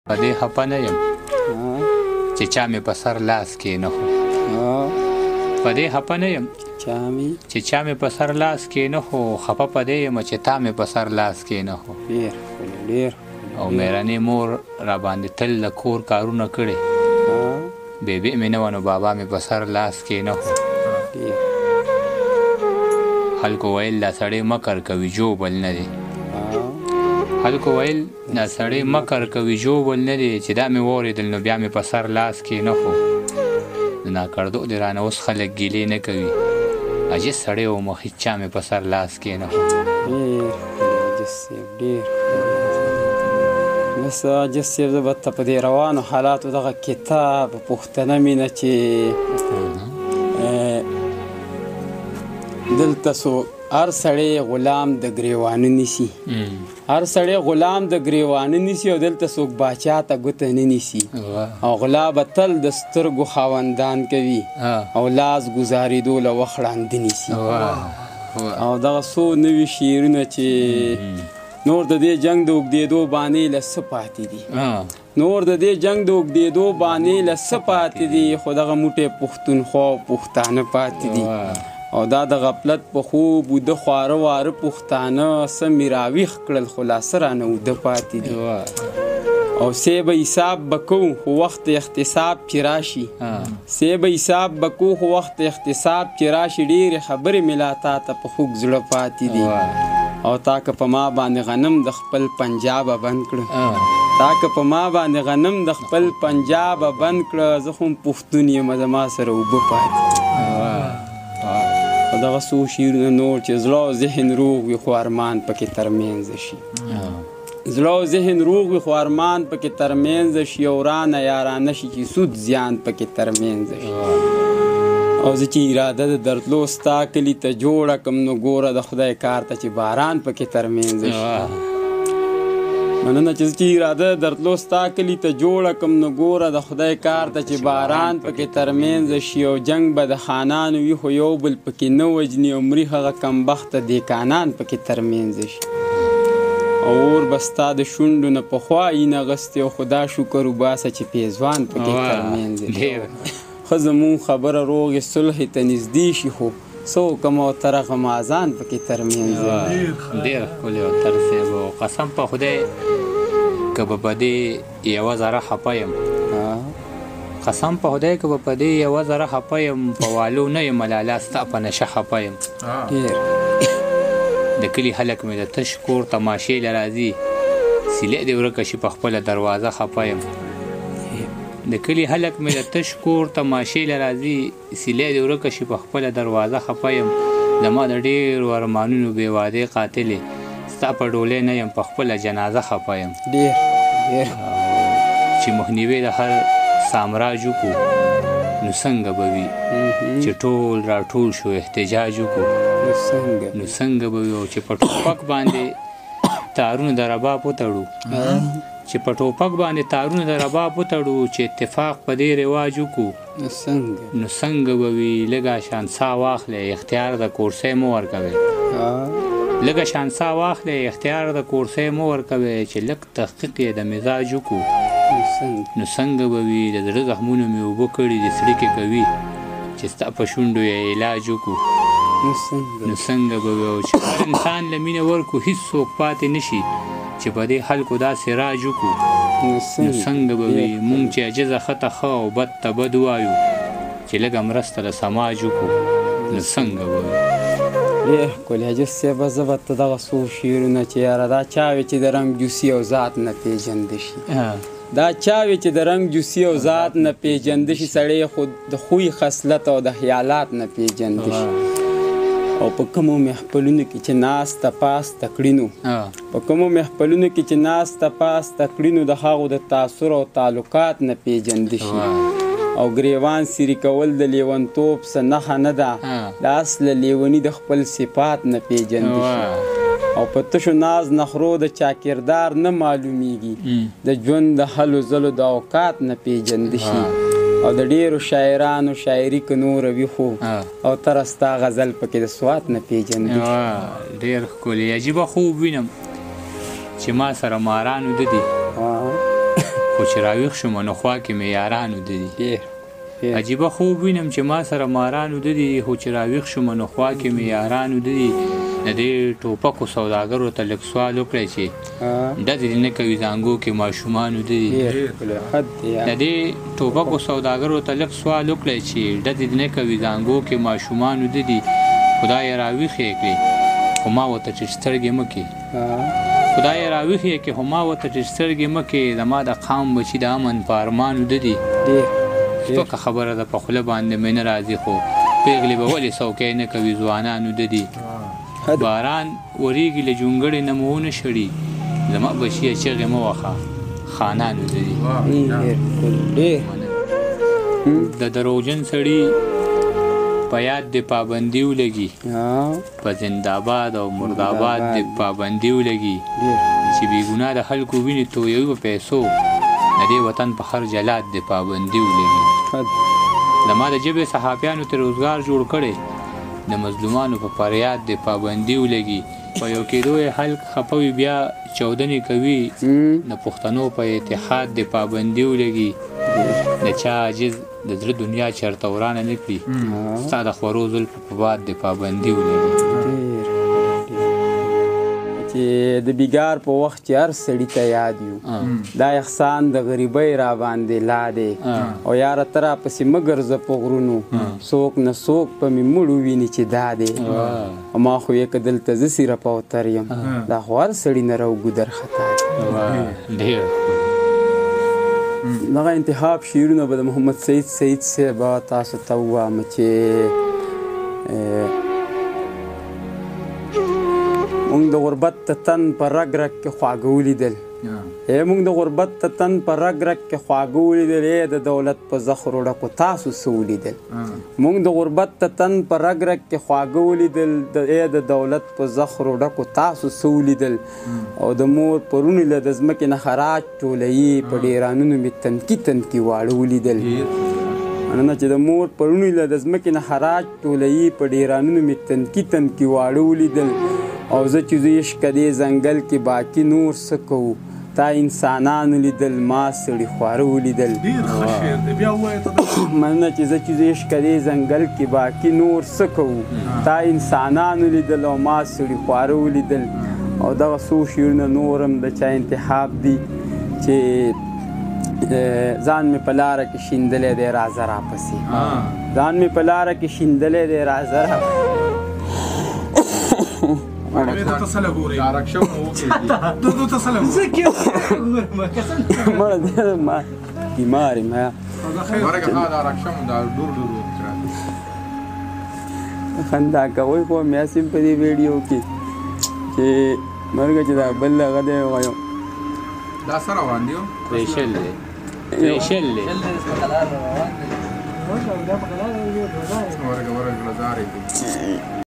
په دې خفه نه یم چې چا مې په سر لاس کېنښو. په دې خفه نه یم چې چا مې په سر لاس کېنښو. خفه په دې یم چې تا مې په سر لاس کېنښو. او مېرنې مور راباندې تل د کور کارونه کړي. بیبي مې نه وه نو بابا مې په سر لاس کېنښو. خلکو ویل دا سړی مکر کوي جوبل نه دی. خلکو ویل دا سړی مکر کوي جوبل نه دی، چې دا مې واورېدل نو بیا مې په سر لاس کېنښو. د ناکردو دې رانه اوس خلک ګیلې نه کوي. عجیب سړی و مخ چا مې په سر لاس کېنښو. بس عجیب صاحب زه به ته په دې روانو حالاتو دغه کتاب پوښتنه مینه چې دلته سو هر سړی غلام د ګریوانه نیسي، هر سړی غلام د ګریوانه نیسي، او دلته څوک باچا ته ګوته نه نیسي. او غلا به تل د سترګو خاوندان کوي، او لاس ګزارېدو له وخت ړانده نیسي. او دغه څو نوي شعرونه چې نور د دې جنګ د اوږدېدو بانې له څه پاتې دي، نور د دې جنګ د اوږدېدو بانې له څه پاتې دي، خو دغه موټی پښتونخوا او پښتانه پاتې دي. او دا د غفلت په خوب وده خواره واره پښتانه څه مې راویښ کړل، خو لاسه رانه وده پاتې دي. او سی به حساب به کوو خو وخت احتساب چې راشي، سی به حساب به کوو خو وخت احتساب چې راشي. ډېرې خبرې مې لا تا ته په خوږ زړه پاتې دي. او تا که په ما باندې غنم د خپل پنجابه بند کړه، تا که په ما باندې غنم د خپل پنجابه بند کړه، زه خو هم پښتون یم زما سره اوبه پاتې دي. دغه څو شعرونه نور چې زړه او ذهن روغ وي خو ارمان پکې ترمنځ شي، زړه او ذهن روغ وي خو ارمان پکې ترمنځ شي. او رانه یارانه شي چې سود زیان پکې ترمنځ شي. او زه چې اراده د درتلو ستا کلي ته جوړه کړم، نو ګوره د خدای کار ته چې باران پکې ترمنځ شي. مننه چې زه چې اراده د درتلو ستا کلي ته جوړه کړم، نو ګوره د خدای کار ته چې باران پکې ترمنځ شي. او جنګ به د خانانو وي خو یو بل پکې نه وژني، او مري هغه کمبخته دیکانان پکې ترمنځ شي. او اور به ستا د شونډو نه پخوا یي نغستې، او خدا شکر وباسه چې پیزوان پکې ترمنځ شي. ښه زمونږ خبره روغې صلحې ته نږدې شي، خو څه وکړم او ترغه مازان پکې ترمنځ ډېر ښکلی او تر صاحب. او قسم په خدای که به په دې یوه ذره خفه یم، قسم په خدای که به په دې یوه ذره خفه یم، په والو نه یم لالا ستا په نشه خفه یم. د کلي خلک مې د تش کور تماشې له راځي، سیلې دې ورکه شي په خپله دروازه خفه یم. د کلي خلک مې د تش کور تماشې له راځي، سیلې دې ورکه شي په خپله دروازه خفه یم. زما د ډېرو ارمانونو بې وادې قاتلې، ستا په ډولۍ نه یم په خپله جنازه خفه یم. چې مخنیوی د هر سامراج وکړو نو څنګه به وي، چې ټول راټول شو احتجاج وکړو نو څنګه به وي. او چې په ټوپک باندې تارونه د رباب وتړو، چې په ټوپک باندې تارونه د رباب وتړو، چې اتفاق په دې رواج وکړو نو څنګه به وي. لږه شانسا واخلئ اختیار د کورسۍ مه ورکوئ، لږه شانسا واخلئ اختیار د کورسۍ مه ورکوئ، چې لږ تحقیق یې د مزاج وکړو نو څنګه به وي. د زړه زخمونه مې اوبه کړي د څړیکې کوي، چې ستا په شونډو یې علاج وکړو نو څنګه به وي. او چې هر انسان له مینه ورکړو هېڅ څوک پاتې نه شي، چې په دې خلکو داسې راج وکړو نو څنګه به وي. مونږ چې عجزه ښه ته ښه او بد ته بد ووایو، چې لږه مرسته له سماج وکړو نو څنګه به وي. ډېر ښکلي حاجي صاحبه. زه به ته دغه څو شعرونه چې یاره دا چا وي چې د رنګ جوسي او ذات نه پېژنده شي، دا چا وي چې د رنګ جوسي او ذات نه پېژنده شي، سړی خو د خوی خصلت او د خیالات نه پېژنده شي. او په کومو محفلونو کې چې ناسته پاسته کړینو، په کومو محفلونو کې چې ناسته پاسته کړینو، د هغو د تاثر او تعلقات نه پېژنده شي. او ګریوان سیري کول د لیونتوب څه نښه نه ده، د اصله لیوني د خپل صفات نه پېژنده شي. او په تشو ناز نخرو د چا کردار نه معلومیږي، د ژوند د هلو ځلو د اوقات نه پېژنده شي. او د ډېرو شاعرانو شاعري که نوره وي خو او ته ستا غزل پکې د سوات نه پېژنده شي. ډېر ښکلي عجیبه خوب وینم چې ما سره ماران وده دي، خو خو چې راویښ شوم نو خوا کې مې یاران وده دي. عجیبه خوب وینم چې ما سره ماران وده دي، خو چې راویښ شوم نو خوا کې مې یاران وده دي. د دې ټوپکو سوداګرو ته لږ سوال وکړی چې ډزې دې نه کوي زانګو کې ماشومان وده دي. د دې ټوپکو سوداګرو ته لږ سوال وکړی چې ډزې دې نه کوي زانګو کې ماشومان وده دي. خدای راویښې کړي خو ما ورته چې سترګې مه کړي. خدای راویښې کړي خو ما ورته چې سترګې مه کړي. زما د قام بچي د امن په ارمان وده دي. سپکه خبره ده په خوله باندې مې نه راځي، خو پیغلې به ولې څوکۍ نه کوي ځوانان وده دي. باران وریږي له جونګړې نه مو ونه شړي، زما بچیه چغې مه وهه خانان وده دي. د دروغجن سړي په یاد د پابندي ولګي، په زنده‌آباد او مردآباد د پابندي ولګي. چې بې ګناه د خلکو وینې تویوي په پیسو، د دې وطن په هر جلاد د پابندي ولګي. زما د ژبې صحافیانو ته روزګار جوړ کړی، د مظلومانو په فریاد د پابندي ولګي. په یو کېدو یې خلک خفه وي بیا چودنې کوي، د پښتنو په اتحاد د پابندي ولګي. د چا عاجز د زړه دنیا چېرته ورانه نه کړي، ستا د خورو زلفو په باد د پابندي ولګي. چې د بیګار په وخت چې هر سړي ته یاد یو، دا احسان د غریبۍ را باندې لا دی. او یاره ته راپسې مه ګرځه په غرونو، څوک نه څوک په مې مړو ویني چې دا دی. ما خو یې که دلته زه سیرپ او تر یم، دا خو هر سړي نه راوګودر خطا دی. دغه انتخاب شعرونه به د محمد سعید صاحب تاسو ته ووایم چې مونږ د غربت ته تن په رګ رګ کې خواږه ولیدل. مونږ د غربت ته تن په رګ رګ کې خواږه ولیدل. د دولت په زخرو ډکو تاسو څه ولیدل؟ مونږ د غربت ته تن په رګ رګ کې خواږه ولیدل. د دولت په زخرو ډکو تاسو څه ولیدل؟ او د مور پرونو له د ځمکې نه خراج ټولوي، په ډیرانونو مې تنکي واړه ولیدل. نه چې د مور پرونو له د ځمکې نه خراج ټولوي، په ډیرانونو مې تنکي واړه ولیدل. او زه چې زه عشق دې ځنګل کې باقي نور څه کوو، تا انسانانو لیدل ما سړي خواره ولیدل. مننه چې زه چې زه عشق دې ځنګل کې باقي نور څه کوو، تا انسانانو لیدل او ما سړي خواره ولیدل. او دغه څو شعرونه نور هم د چا انتخاب دي چې ځان مې په لاره کې شیندلی دی راځه راپسې، ځان مې په لاره کې شیندلی دی راځه راپسې. بیمار یم خندا کوئ خو میاسې په دې ویډیو کې چې مرګه چې دا بل هغه دی وایم دا سره روان دی پریشل دی ورګه لزارې